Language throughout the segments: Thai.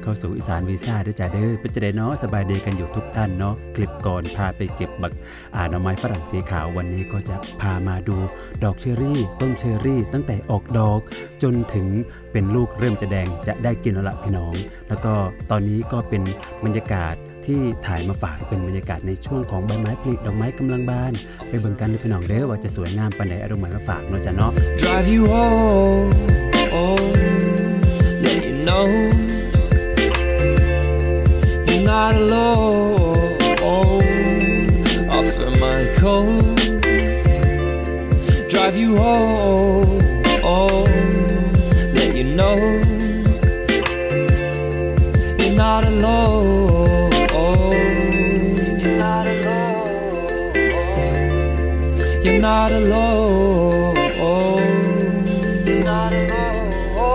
เข้าสู่อีสานวีซ่าด้วยจ้าเด้อเป็นจะได้เนาะสบายดีกันอยู่ทุกท่านเนาะคลิปก่อนพาไปเก็บบักหน่อไม้ฝรั่งสีขาววันนี้ก็จะพามาดูดอกเชอรี่ต้นเชอรี่ตั้งแต่ออกดอกจนถึงเป็นลูกเริ่มจะแดงจะได้กินแล้วล่ะพี่น้องแล้วก็ตอนนี้ก็เป็นบรรยากาศที่ถ่ายมาฝากเป็นบรรยากาศในช่วงของใบไม้ผลิดอกไม้กำลังบานไปเบิ่งกันเลยพี่น้องเด้อว่าจะสวยงามปานใดอารมณ์เหมือนมาฝากเนาะจ้ะเนาะ Drive you home, let you know you're not alone. Offer my coat, drive you home, let you know you're not alone. You're not alone. You're not alone. You're not alone.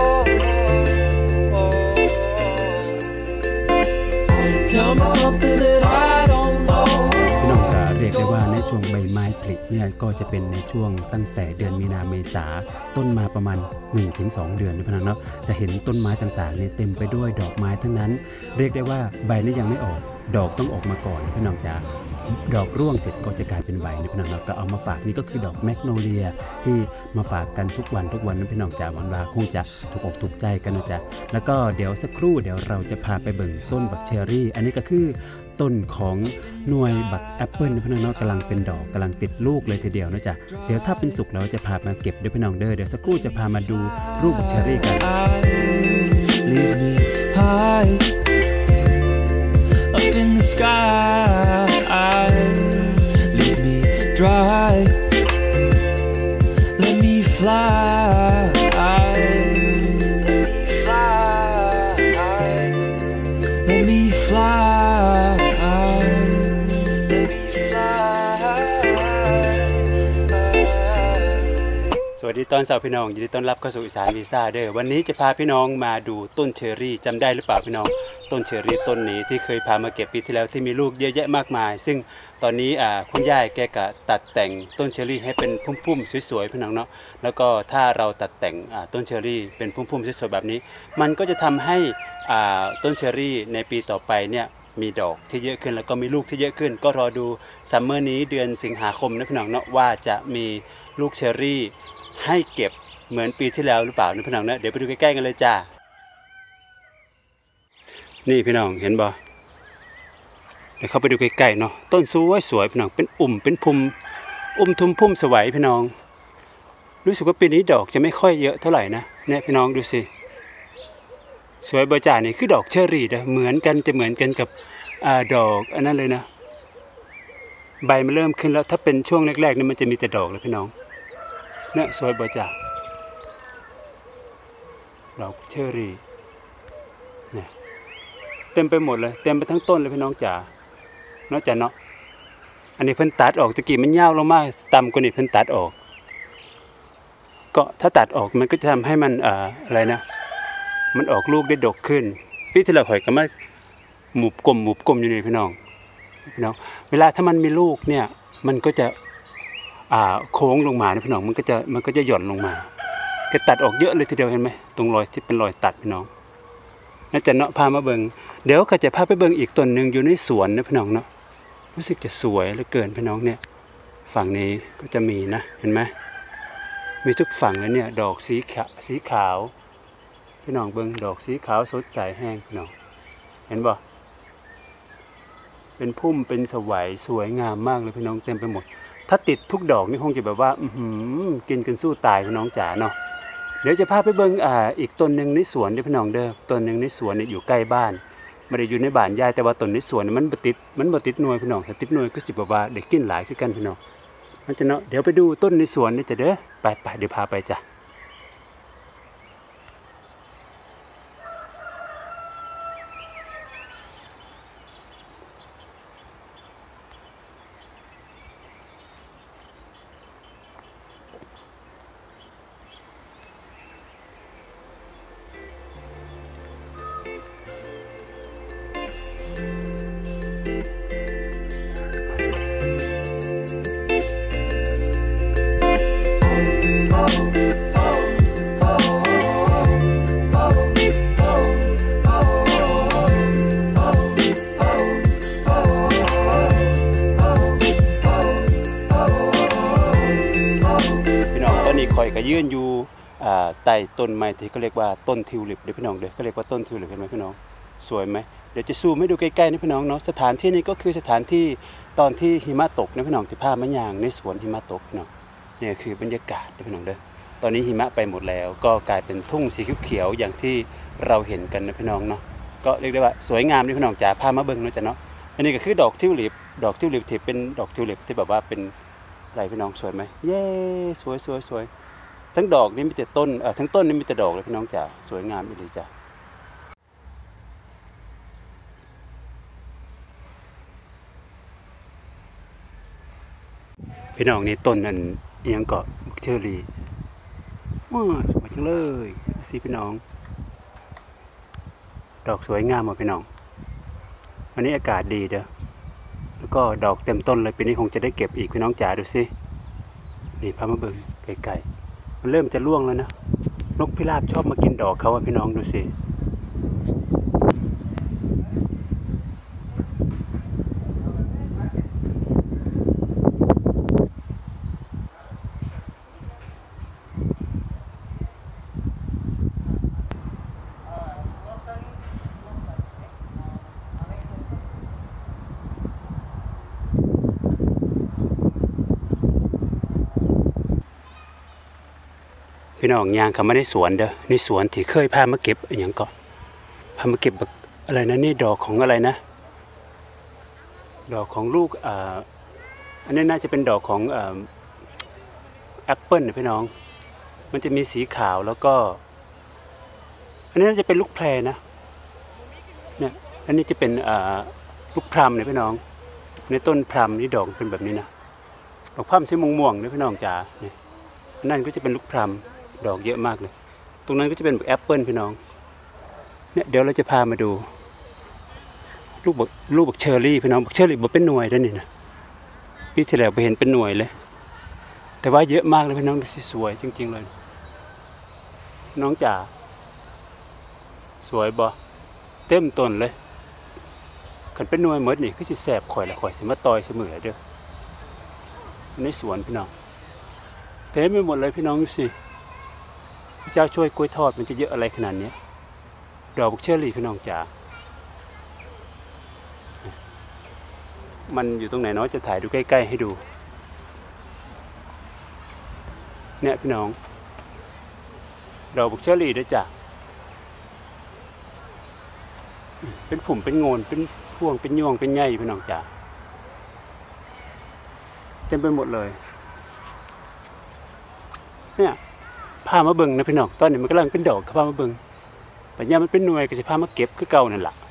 Tell me something that I don't know. พี่น้องจ๋าเรียกได้ว่าในช่วงใบไม้ผลิเนี่ยก็จะเป็นในช่วงตั้งแต่เดือนมีนาเมษาต้นมาประมาณ 1-2 เดือนนะพี่น้องเนาะจะเห็นต้นไม้ต่างๆเนี่ยเต็มไปด้วยดอกไม้ทั้งนั้นเรียกได้ว่าใบนี่ยังไม่ออกดอกต้องออกมาก่อนพี่น้องจ๋าดอกร่วงเสร็จก็จะกลายเป็นใบนะพี่น้องเราก็เอามาฝากนี่ก็คือดอกแมกโนเลียที่มาฝากกันทุกวันนะพี่น้องจ๋าหวังว่าคงจะถูกอกถูกใจกันนะจ๊ะแล้วก็เดี๋ยวสักครู่เดี๋ยวเราจะพาไปเบิ่งต้นบักเชอรี่อันนี้ก็คือต้นของหน่วยบักแอปเปิลนะพี่น้องเนาะกำลังเป็นดอกกำลังติดลูกเลยทีเดียวนะจ๊ะเดี๋ยวถ้าเป็นสุกเราจะพามาเก็บด้วยพี่น้องเด้อเดี๋ยวสักครู่จะพามาดูรูปบักเชอรี่กัน Leave me high up in the sky. Leave me dry. Let me fly. Let me fly. Let me fly. Let me fly. สวัสดีตอนเช้าพี่น้องยินดีต้อนรับเข้าสู่อีสานวีซ่าเด้อวันนี้จะพาพี่น้องมาดูต้นเชอรี่จำได้หรือเปล่าพี่น้องต้นเชอรี่ต้นนี้ที่เคยพามาเก็บปีที่แล้วที่มีลูกเยอะแยะมากมายซึ่งตอนนี้คุณย่าแกก็ตัดแต่งต้นเชอรี่ให้เป็นพุ่มๆสวยๆพี่น้องเนาะแล้วก็ถ้าเราตัดแต่งต้นเชอรี่เป็นพุ่มๆสวยๆแบบนี้มันก็จะทำให้ต้นเชอรี่ในปีต่อไปเนี่ยมีดอกที่เยอะขึ้นแล้วก็มีลูกที่เยอะขึ้นก็รอดูซัมเมอร์นี้เดือนสิงหาคมนะพี่น้องเนาะว่าจะมีลูกเชอรี่ให้เก็บเหมือนปีที่แล้วหรือเปล่านะพี่น้องนะเดี๋ยวไปดูใกล้ๆกันเลยจ้านี่พี่น้องเห็นบ่เดี๋ยวเข้าไปดูใกล้ๆเนาะต้นสวยๆพี่น้องเป็นเป็นพุ่มสวยพี่น้องรู้สึกว่าปีนี้ดอกจะไม่ค่อยเยอะเท่าไหร่นะเนี่ยพี่น้องดูสิสวยบ่จ้านี่คือดอกเชอรี่นะเหมือนกันกับดอกอันนั้นเลยนะใบมันเริ่มขึ้นแล้วถ้าเป็นช่วงแรกๆนี่มันจะมีแต่ดอกเลยพี่น้องเนี่ยสวยบ่จ้าดอกเชอรี่เนี่ยเต็มไปหมดเลยเต็มไปทั้งต้นเลยพี่น้องจ๋าเนาะจ้ะเนาะอันนี้เพิ่นตัดออกตะกี้มันยาวลงมาต่ำกว่านี้เพิ่นตัดออกก็ถ้าตัดออกมันก็จะทำให้มันอะไรนะมันออกลูกได้ดกขึ้นปีที่แล้วข่อยก็มาหมุบกลมอยู่นี่พี่น้องเวลาถ้ามันมีลูกเนี่ยมันก็จะโค้งลงมานะพี่น้องมันก็จะหย่อนลงมาก็ตัดออกเยอะเลยทีเดียวเห็นไหมตรงรอยที่เป็นรอยตัดพี่น้องน่าจะเนาะพามาเบิ่งเดี๋ยวก็จะพาไปเบิ่งอีกต้นหนึ่งอยู่ในสวนนะพี่น้องเนาะรู้สึกจะสวยเหลือเกินพี่น้องเนี่ยฝั่งนี้ก็จะมีนะเห็นไหมมีทุกฝั่งเลยเนี่ยดอกสีขาวพี่น้องเบิ่งดอกสีขาวสดใสแห้งพี่น้องเห็นบ่เป็นพุ่มเป็นสวยสวยงามมากเลยพี่น้องเต็มไปหมดถ้าติดทุกดอกนี่คงจะแบบว่ากินกันสู้ตายพี่น้องจ๋าเนาะเดี๋ยวจะพาไปเบิ่งอีกต้นหนึ่งในสวนเด้อพี่น้องเด้อต้นหนึ่งในสวนเนี่ยอยู่ใกล้บ้านไม่ได้อยู่ในบ้านยายแต่ว่าต้นในสวนมันบ่ติดหน่วยพี่น้องถ้าติดหน่วยก็สิบ่ว่าได้กินหลายคือกันพี่น้องมันจะเนาะเดี๋ยวไปดูต้นในสวนนี่จ้ะเด้อไปเดี๋ยวพาไปจ้ะนี้ข่อยก็ยืนอยู่ใต้ต้นไม้ที่เขาเรียกว่าต้นทิวลิปเด้อพี่น้องเด้อเขาเรียกว่าต้นทิวลิปเห็นไหมพี่น้องสวยไหมเดี๋ยวจะซูมให้ดูใกล้ๆนะพี่น้องเนาะสถานที่นี้ก็คือสถานที่ตอนที่หิมะตกนะพี่น้องที่พามะยางในสวนหิมะตกเนาะนี่คือบรรยากาศนะพี่น้องเด้อตอนนี้หิมะไปหมดแล้วก็กลายเป็นทุ่งสีเขียวๆอย่างที่เราเห็นกันนะพี่น้องเนาะก็เรียกได้ว่าสวยงามนะพี่น้องจ๋าพามาเบิ่งเนาะจ้ะเนาะอันนี้ก็คือดอกทิวลิปที่เป็นดอกทิวลิปที่แบบว่าเป็นอะไรพี่น้องสวยไหมเย้สวยทั้งดอกนี่มีแต่ต้นทั้งต้นนี่มีแต่ดอกเลยพี่น้องจ๋าสวยงามอีหลีจ้ะพี่น้องนี่ต้นนั่นยังเกาะเชอรี่ว้าสวยจังเลยสิพี่น้องดอกสวยงามหมดพี่น้องวันนี้อากาศดีเด้อแล้วก็ดอกเต็มต้นเลยปีนี้คงจะได้เก็บอีกพี่น้องจ๋าดูสินี่พามาเบิ่งไกลๆมันเริ่มจะร่วงแล้วนะนกพิราบชอบมากินดอกเขาอะพี่น้องดูสิพี่น้องยางเขาไม่ได้สวนเด้อนี่สวนที่เคยพามาเก็บอย่างก็พามาเก็บแบบอะไรนะนี่ดอกของอะไรนะดอกของลูกอันนี้น่าจะเป็นดอกของแอปเปิลนะพี่น้องมันจะมีสีขาวแล้วก็อันนี้น่าจะเป็นลูกแพรนะเนี่ยอันนี้จะเป็นลูกพลัมเนี่ยพี่น้องในต้นพลัมนี่ดอกเป็นแบบนี้นะดอกพลัมสีม่วงๆเนี่ยพี่น้องจ๋าเนี่ยนั่นก็จะเป็นลูกพลัมดอกเยอะมากเลยตรงนั้นก็จะเป็นแบบแอปเปิลพี่น้องเนี่ยเดี๋ยวเราจะพามาดูลูกบักเชอร์รี่พี่น้องบักเชอร์รี่บอกเป็นหน่วยด้วยนี่นะปีที่แล้วไปเห็นเป็นหน่วยเลยแต่ว่าเยอะมากเลยพี่น้องดูสิสวยจริงๆเลยน้องจ๋าสวยบ่เต็มต้นเลยขันเป็นหน่วยหมดนี่คือสิแสบข่อยละข่อยสิมาต่อยเสมอเด้อในสวนพี่น้องเต็มไปหมดเลยพี่น้องดูสิพระเจ้าช่วยกล้วยทอดมันจะเยอะอะไรขนาดนี้ดอกบักเชอรี่พี่น้องจ๋ามันอยู่ตรงไหนเนาะจะถ่ายดูใกล้ๆให้ดูเนี่ยพี่น้องดอกบักเชอรี่ด้วยจ้ะเป็นผุ่มเป็นโงนเป็นพวงเป็นยวงเป็นใยพี่น้องจ๋าเต็มไปหมดเลยเนี่ยพามาเบิ่งนะพี่น้องตอนนี้มันกำลังเป็นดอกพามาเบิ่งปัญญามันเป็นหน่วยก็จะพามาเก็บคือเก่านั่นแหละ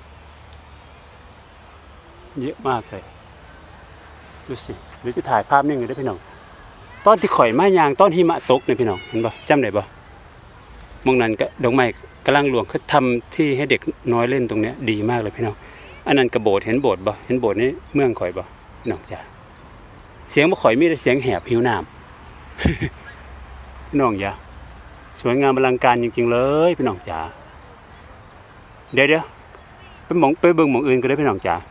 เยอะมากเลยดูสิหรือจะถ่ายภาพนิ่งเลยได้พี่น้องตอนที่ข่อยมายางตอนหิมะตกเนี่ยพี่น้องเห็นป่ะจำได้ป่ะมองนั้นก็ดอกไม้กำลังหลวงเขาทำที่ให้เด็กน้อยเล่นตรงเนี้ยดีมากเลยพี่น้องอันนั้นกระโบดเห็นโบดป่ะเห็นโบดนี่เมืองข่อยป่ะพี่น้องจ้าเสียงบ่ข่อยมีแต่เสียงแหบหิวน้ำพี่น้องจ้าสวยงามอลังการจริงๆเลยพี่น้องจ๋าเดี๋ยวไปเบิ่งหม่องอื่นก็ได้พี่น้องจ๋า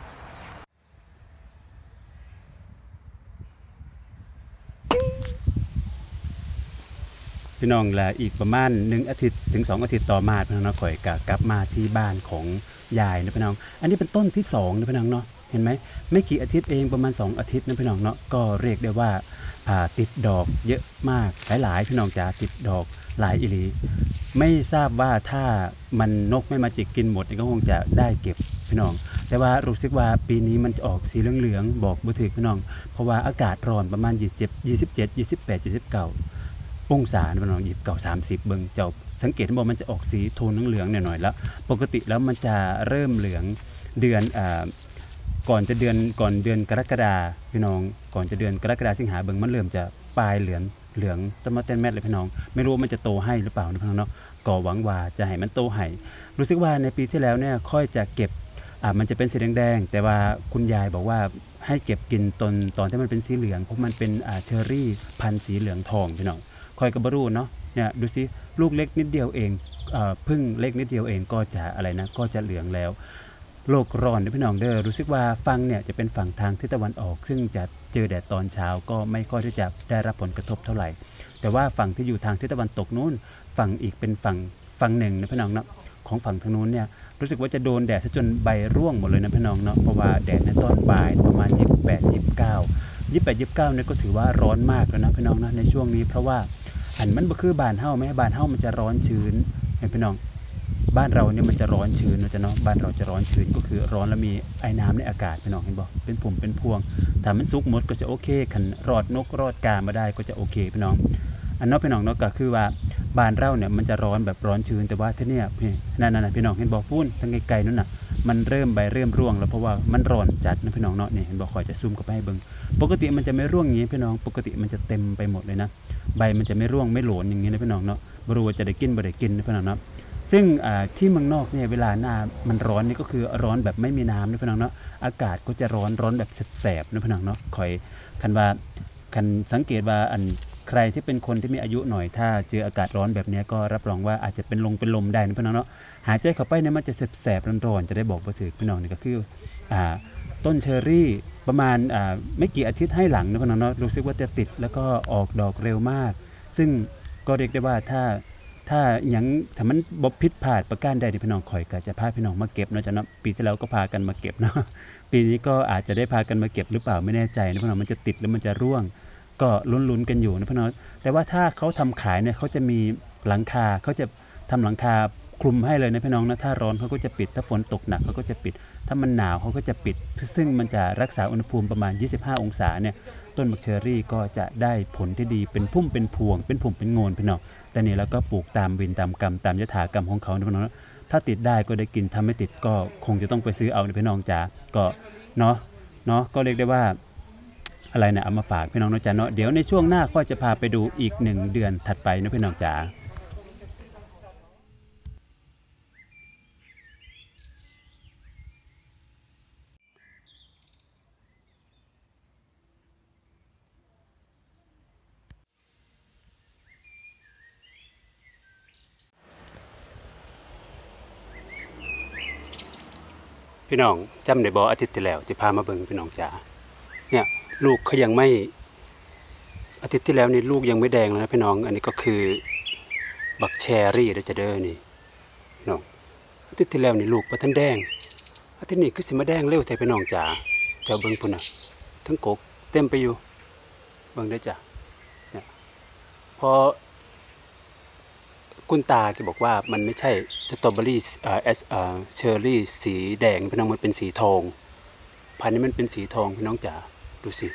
พี่น้องละอีกประมาณ1 อาทิตย์ถึง2 อาทิตย์ต่อมาพี่น้องข่อยกลับมาที่บ้านของยายนะพี่น้องอันนี้เป็นต้นที่2นะพี่น้องเนาะเห็นไหมไม่กี่อาทิตย์เองประมาณ2 อาทิตย์นะพี่น้องเนาะก็เรียกได้ว่าติดดอกเยอะมากหลายพี่น้องจ๋าติดดอกหลายอีหลีไม่ทราบว่าถ้ามันนกไม่มาจิกกินหมดก็คงจะได้เก็บพี่น้องแต่ว่ารู้สึกว่าปีนี้มันจะออกสีเหลืองๆบอกบ่ถูกพี่น้องเพราะว่าอากาศร้อนประมาณ27 28 29องศาพี่น้อง29 30เบิ่งเจ้าสังเกตว่ามันจะออกสีโทนเหลืองๆหน่อยๆแล้วปกติแล้วมันจะเริ่มเหลืองเดือนก่อนเดือนกรกฎาพี่น้องก่อนจะเดือนกรกฎาสิงหาเบิ่งมันเริ่มจะปลายเหลืองต้นมะเต้นแมทเลยพี่น้องไม่รู้มันจะโตให้หรือเปล่านะพี่น้องเนาะก็หวังว่าจะให้มันโตให้รู้สึกว่าในปีที่แล้วเนี่ยค่อยจะเก็บมันจะเป็นสีแดงๆแต่ว่าคุณยายบอกว่าให้เก็บกินตอนที่มันเป็นสีเหลืองเพราะมันเป็นเชอร์รี่พันธุ์สีเหลืองทองพี่น้องค่อยก็บ่รู้เนาะเนี่ยดูสิลูกเล็กนิดเดียวเองพึ่งเล็กนิดเดียวเองก็จะอะไรนะก็จะเหลืองแล้วโลกร้อนพี่น้องเด้อรู้สึกว่าฝั่งเนี่ยจะเป็นฝั่งทางทิศตะวันออกซึ่งจะเจอแดดตอนเช้าก็ไม่ค่อยที่จะได้รับผลกระทบเท่าไหร่แต่ว่าฝั่งที่อยู่ทางทิศตะวันตกนู้นฝั่งอีกเป็นฝั่งหนึ่งนะพี่น้องเนาะของฝั่งทางนู้นเนี่ยรู้สึกว่าจะโดนแดดซะจนใบร่วงหมดเลยนะพี่น้องเนาะเพราะว่าแดดในตอนบ่ายประมาณ28-29เนี่ยก็ถือว่าร้อนมากแล้วนะพี่น้องนะในช่วงนี้เพราะว่าอันมันบ่คือบ้านเฮาแม้บ้านเฮามันจะร้อนชื้นพี่น้องบ้านเราเนี่ยมันจะร้อนชื้นนะเนาะบ้านเราจะร้อนชื้นก็คือร้อนแล้วมีไอ้น้ำในอากาศพี่น้องเห็นบ่เป็นผุ่มเป็นพวงถ้ามันสุกหมดก็จะโอเคคันรอดนกรอดกามาได้ก็จะโอเคพี่น้องอันนอกพี่น้องเนาะก็คือว่าบ้านเราเนี่ยมันจะร้อนแบบร้อนชื้นแต่ว่าที่เนี่ยนั่นพี่น้องเห็นบ่พูนทางไกลๆนั่นน่ะมันเริ่มใบเริ่มร่วงแล้วเพราะว่ามันร้อนจัดนะพี่น้องเนาะนี่เห็นบ่ขอจะซูมเข้าไปให้เบิ่งปกติมันจะไม่ร่วงอย่างนี้พี่น้องปกติมันจะเต็มไปหมดเลยนะใบมันจะไม่ร่วงไม่โหลนอย่างนี้นะพี่น้องเนาะบ่รู้ว่าจะได้กินบ่ได้กินนะพี่น้องเนาะซึ่งที่เมืองนอกเนี่ยเวลาหน้ามันร้อนนี่ก็คือร้อนแบบไม่มีน้ำนะพี่น้องเนาะอากาศก็จะร้อนแบบแสบๆนะพี่น้องเนาะคอยคันสังเกตว่าอันใครที่เป็นคนที่มีอายุหน่อยถ้าเจออากาศร้อนแบบนี้ก็รับรองว่าอาจจะเป็นลมได้นะพี่น้องเนาะหายใจเข้าไปเนี่ยมันจะแสบๆร้อนๆจะได้บอกบ่ถูกพี่น้องนี่ก็คือต้นเชอร์รี่ประมาณไม่กี่อาทิตย์ให้หลังนะพี่น้องเนาะรู้สึกว่าจะติดแล้วก็ออกดอกเร็วมากซึ่งก็เรียกได้ว่าถ้าอย่างถ้ามันบ่ผิดพลาดประการใดที่พี่น้องข่อยก็จะพาพี่น้องมาเก็บเนาะจ้ะเนาะปีที่แล้วก็พากันมาเก็บเนาะปีนี้ก็อาจจะได้พากันมาเก็บหรือเปล่าไม่แน่ใจนะพี่น้องมันจะติดแล้วมันจะร่วงก็ลุ้นๆกันอยู่นะพี่น้องแต่ว่าถ้าเขาทำขายเนี่ยเขาจะมีหลังคาเขาจะทำหลังคาคลุมให้เลยนะพี่น้องนะถ้าร้อนเขาก็จะปิดถ้าฝนตกหนักเขาก็จะปิดถ้ามันหนาวเขาก็จะปิดซึ่งมันจะรักษาอุณหภูมิประมาณ25องศาเนี่ยต้นบักเชอรี่ก็จะได้ผลที่ดีเป็นพุ่มเป็นพวงเป็นผุ่มเป็นโงนพี่น้องแต่นี่แล้วก็ปลูกตามวินตามกรรมตามยถากรรมของเขานะพี่น้องถ้าติดได้ก็ได้กินถ้าไม่ติดก็คงจะต้องไปซื้อเอานะพี่น้องจ๋าก็เนาะก็เรียกได้ว่าอะไรนะเอามาฝากพี่น้องนะจ๊ะเนาะเดี๋ยวในช่วงหน้าก็จะพาไปดูอีก1 เดือนถัดไปนะพี่น้องจ๋าพี่น้องจำได้บ่อาทิตย์ที่แล้วที่พามาเบิ่งพี่น้องจ๋าเนี่ยลูกเขายังไม่อาทิตย์ที่แล้วนี่ลูกยังไม่แดงเลยนะพี่น้องอันนี้ก็คือบักแชรี่เด้อจะเด้อนี่พี่น้องอาทิตย์ที่แล้วนี่ลูกบ่ทันแดงอาทิตย์นี้คือสิมาแดงเร็วแท้พี่น้องจ๋าเจ้าเบิ่งพุ่นน่ะทั้งกกเต็มไปอยู่เบิ่งเด้อจ้ะเนี่ยพอคุณตาแกบอกว่ามันไม่ใช่สตรอเบอรี่เชอร์รี่สีแดงพี่น้องมันเป็นสีทองพันธุ์นี้มันเป็นสีทองพี่น้องจ๋าดูสิ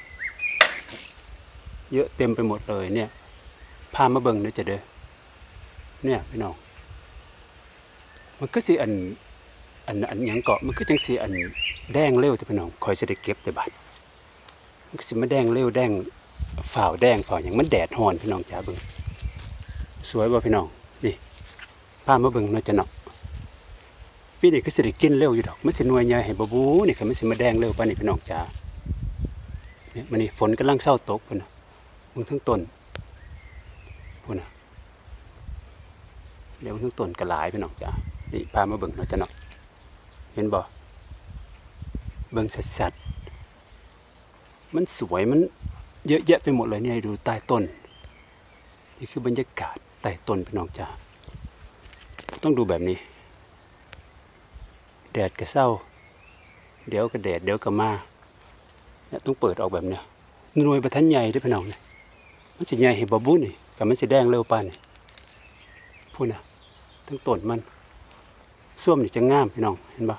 เยอะเต็มไปหมดเลยเนี่ยพามาเบิ่งเด้อจ้ะเด้อเนี่ยพี่น้องมันก็สิอันหยังเกาะมันก็จังสิอันแดงเร็วจ้ะพี่น้องคอยสิได้เก็บแต่บัดมันก็สิมาแดงเร็วแดงฝ่าวหยังมันแดดร้อนพี่น้องจ๋าเบิ่งสวยบ่พี่น้องนี่พามาเบิ่งเนาะจ้ะเนาะปีนี้ก็สิได้กินเร็วอยู่ดอกมันสิหน่วยใหญ่ให้บ่บูนี่ค่ะมันสิมาแดงเร็วปานนี้พี่น้องจ๋าเนี่ยมันนี่ฝนกำลังเศร้าตกพุ่นน่ะมึงทั้งต้นพุ่นน่ะเดี๋ยวทั้งต้นก็หลายพี่น้องจ๋านี่พามาเบิ่งเนาะจ้ะเนาะเห็นบ่เบิ่งสัดๆมันสวยมันเยอะแยะไปหมดเลยเนี่ยดูใต้ต้นนี่คือบรรยากาศใต้ต้นพี่น้องจ๋าต้องดูแบบนี้แดดก็เศร้าเดี๋ยวก็แดดเดี๋ยวก็มาเนี่ยต้องเปิดออกแบบเนี้ยหน่วยประทันใหญ่ด้วยพี่น้องเนี่ยมันสิใหญ่เห็นบ่บุ้นี่กับมันสิแดงเร็วปานนี่พูดนะทั้งต้นมันส้วมนี่จะงามพี่น้องเห็นปะ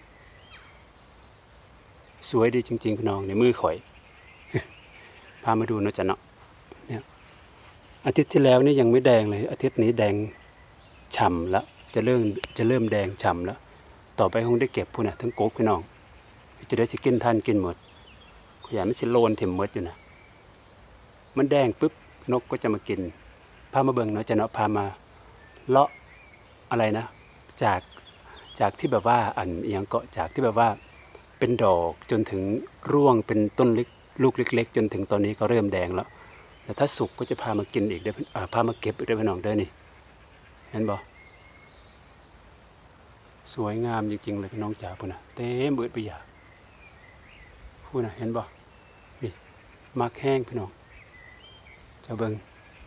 สวยดีจริงๆพี่น้องในมือข่อย พามาดูเนาะจ้ะเนาะเนี่ยอาทิตย์ที่แล้วนี่ยังไม่แดงเลยอาทิตย์นี้แดงฉ่ำแล้วจะเริ่มแดงฉ่ำแล้วต่อไปคงได้เก็บพูดนะทั้งโก๊กพี่น้องจะได้สิกินทันกินหมดขยะมันสิโลนเต็มหมดอยู่นะมันแดงปุ๊บนกก็จะมากินพามาเบิ่งเนาะจะเนาะพามาเลาะอะไรนะจากที่แบบว่าอันยังเกาะจากที่แบบว่าเป็นดอกจนถึงร่วงเป็นต้นเล็กลูกเล็กๆจนถึงตอนนี้ก็เริ่มแดงแล้วแต่ถ้าสุกก็จะพามากินอีกได้พามาเก็บอีกได้พี่น้องเด้อนี่เห็นบ่สวยงามจริงๆเลยพี่น้องจ๋าพุ่นน่ะเต็มเบิดไปหยาพุ่นน่ะเห็นบ่นี่มากแห้งพี่น้องจะเบิ่ง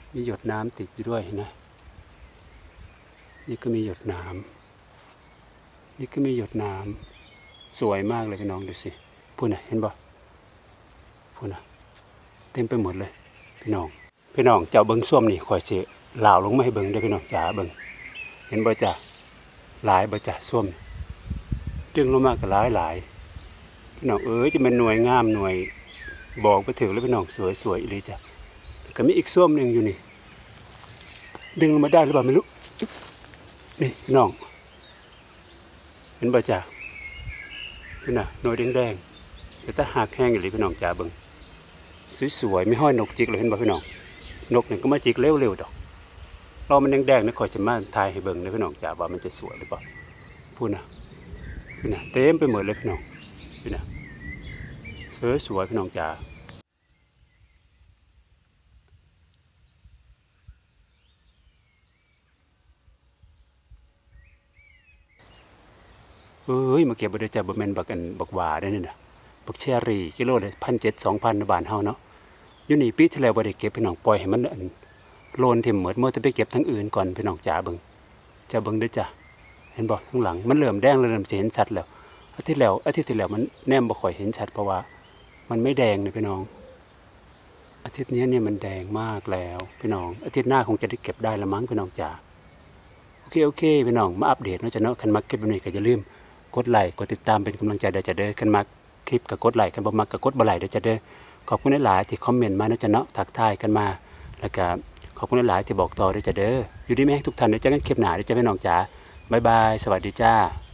มีหยดน้ำติดอยู่ด้วยนะนี่ก็มีหยดน้ำนี่ก็มีหยดน้ำสวยมากเลยพี่น้องดูสิพูดนะเห็นบ่พูดนะเต็มไปหมดเลยพี่น้องเจ้าเบิ้งส้วมนี่ข่อยสิลาวลงมาให้เบิ้งได้พี่น้องจ๋าเบิ้งเห็นบ่จ้ะหลายบ่จ้ะส้วมดึงลงมาก็หลายพี่น้องจะเป็นหน่วยงามหน่วยบอกไปถึงแล้วพี่น้องสวยๆเลยจ้ะก็มีอีกส้วมนึงอยู่นี่ดึงลงมาได้หรือเปล่าไม่รู้นี่พี่น้องเห็นบ่จ้ะพี่น่ะหน่วยแดงๆแต่ถ้าหักแห้งอยู่เลยพี่น้องจ๋าเบิ้งสวยๆไม่ห้อยนกจิกเลยเห็นบ่พี่น้องนกหนึ่งก็มาจิกเร็วๆดอกเรามันแดงๆนะคอยจะมาทายให้เบิ่งนะพี่น้องจ๋าว่ามันจะสวยหรือเปล่าพูดนะเต็มไปหมดเลยพี่น้องพี่นะสวยพี่น้องจ๋ามาเก็บบ่ได้จ้ะบ่แม่นบักบักหวาได้นี่นะบักเชอรี่กิโลละ1,700-2,000ในบ้านเฮาเนาะอยู่นี่ปีที่แล้วบ่ได้เก็บพี่น้องปล่อยให้มันโลนถิ่มหมดจะไปเก็บทั้งอื่นก่อนพี่น้องจ๋าเบิ่งจะเบิ่งด้วยจ้ะเห็นบ่ข้างหลังมันเริ่มแดงเริ่มเห็นชัดแล้วอาทิตย์ที่แล้วมันแนมบ่ค่อยเห็นชัดเพราะว่ามันไม่แดงเลยพี่น้องอาทิตย์นี้เนี่ยมันแดงมากแล้วพี่น้องอาทิตย์หน้าคงจะได้เก็บได้ละมั้งพี่น้องจ๋าโอเคพี่น้องมาอัปเดตเนาะจ้ะเนาะคันมักคลิปแบบนี้ก็อย่าลืมกดไลค์กดติดตามเป็นกำลังใจได้จ้ะเด้อคันมักคลิปก็กดไลค์คันบ่มักก็กดบ่ไลค์เด้อจ้ะเด้อขอบคุณหลายๆที่คอมเมนต์มาเนาะจ้ะเนาะทักทายกันมาแล้วก็ขอบคุณหลายๆที่บอกต่อด้วยจ้ะเด้ออยู่ดีแม่ทุกท่านเดี๋ยวเจอกันคลิปหน้าเดี๋ยวจะพี่น้องจ๋าบ๊ายบายสวัสดีจ้า